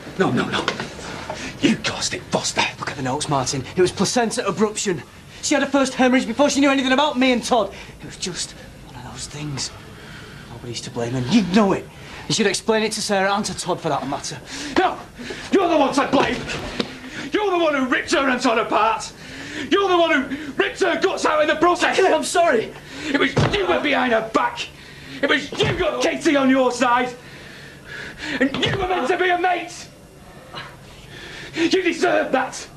No. You caused it, Foster. Look at the notes, Martin. It was placenta abruption. She had her first hemorrhage before she knew anything about me and Todd. It was just one of those things. Nobody's to blame, and you'd know it. You should explain it to Sarah and to Todd, for that matter. No! You're the one to blame! You're the one who ripped her and Todd apart! You're the one who ripped her guts out in the process! I'm sorry! It was you were behind her back! It was you got Katie on your side! And you were meant to be a mate! You deserve that!